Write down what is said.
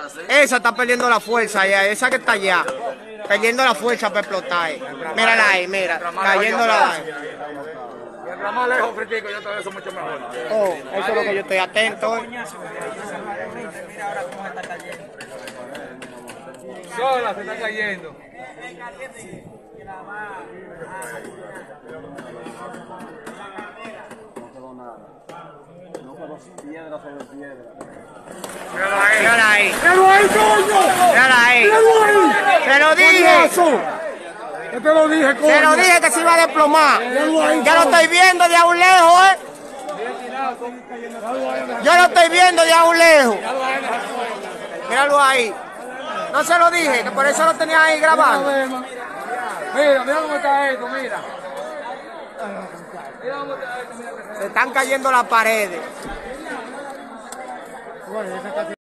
Esa está perdiendo la fuerza allá, esa que está allá. Perdiendo la fuerza para explotar. Mírala ahí, mira, cayéndola ahí. Mientras más lejos critico, yo te eso mucho mejor. Oh, eso es lo que yo estoy atento. Sola se está cayendo. Piedra sobre piedra. Mírala ahí. ¡Míralo ahí, coño! Mírala ahí. ¡Míralo ahí! Se lo dije. Yo te lo dije, coño. Se lo dije que se iba a desplomar. Míralo ahí, Ya lo estoy viendo de a un lejos, Yo lo estoy viendo de a un lejos. Míralo ahí. No se lo dije, que por eso lo tenía ahí grabando. Mira, mira cómo está esto, mira. Mira cómo está esto, mira. Se están cayendo las paredes.